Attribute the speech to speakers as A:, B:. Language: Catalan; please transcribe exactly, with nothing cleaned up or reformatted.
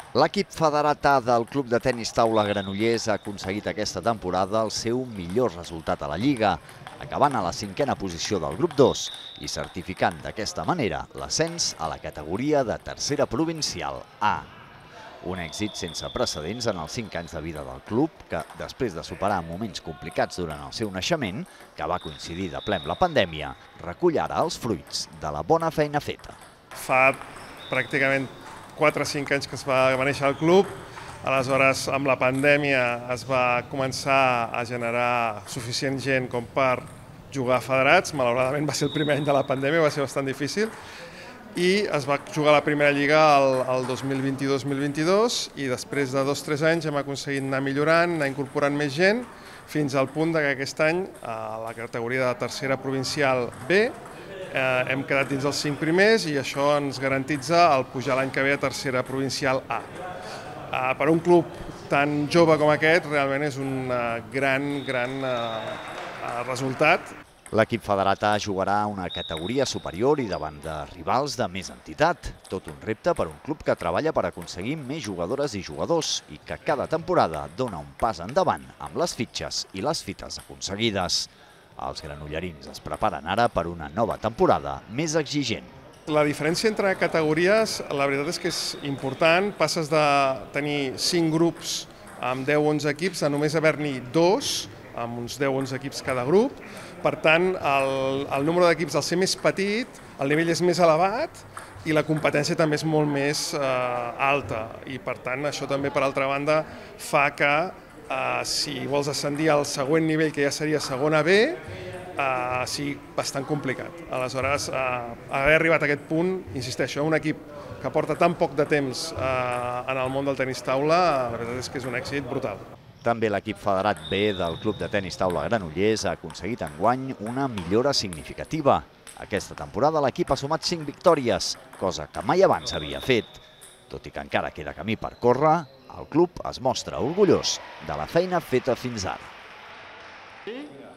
A: L'equip federat A del Club de Tenis Taula Granollers ha aconseguit aquesta temporada el seu millor resultat a la Lliga, acabant a la cinquena posició del grup dos i certificant d'aquesta manera l'ascens a la categoria de tercera provincial A. Un èxit sense precedents en els cinc anys de vida del club, que, després de superar moments complicats durant el seu naixement, que va coincidir de ple amb la pandèmia, recull ara els fruits de la bona feina feta.
B: Fa pràcticament quatre o cinc anys que es va néixer el club, aleshores amb la pandèmia es va començar a generar suficient gent com per jugar federats, malauradament va ser el primer any de la pandèmia, va ser bastant difícil, i es va jugar la primera lliga el dos mil vint-i-dos dos mil vint-i-dos i després de dos o tres anys hem aconseguit anar millorant, anar incorporant més gent, fins al punt que aquest any a la categoria de tercera provincial B Eh, hem quedat dins els cinc primers i això ens garantitza el pujar l'any que ve a tercera provincial A. Eh, per un club tan jove com aquest, realment és un eh, gran, gran eh, resultat.
A: L'equip federat A jugarà a una categoria superior i davant de rivals de més entitat. Tot un repte per un club que treballa per aconseguir més jugadores i jugadors i que cada temporada dona un pas endavant amb les fitxes i les fites aconseguides. Els granollerins es preparen ara per una nova temporada més exigent.
B: La diferència entre categories, la veritat és que és important. Passes de tenir cinc grups amb deu o onze equips a només haver-n'hi dos, amb uns deu o onze equips cada grup. Per tant, el, el número d'equips al ser més petit, el nivell és més elevat i la competència també és molt més eh, alta. I per tant, això també, per altra banda, fa que Uh, si vols ascendir al següent nivell, que ja seria segona B, uh, sigui bastant complicat. Aleshores, uh, haver arribat a aquest punt, insisteixo, un equip que porta tan poc de temps uh, en el món del tenis taula, la veritat és que és un èxit brutal.
A: També l'equip federat B del Club de Tenis Taula Granollers ha aconseguit enguany una millora significativa. Aquesta temporada l'equip ha sumat cinc victòries, cosa que mai abans havia fet. Tot i que encara queda camí per córrer, el club es mostra orgullós de la feina feta fins ara.